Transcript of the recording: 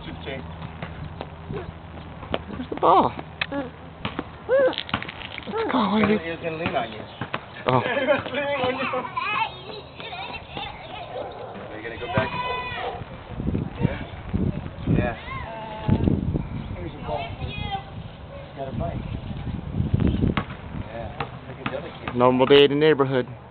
Okay. Where's the ball? Oh, He was going to lean on you. Oh. He was leaning on you. Are you going to go back? Yeah? Yeah. Here's your ball. You got a bite. Yeah. Look at the other kid. Normal day in the neighborhood.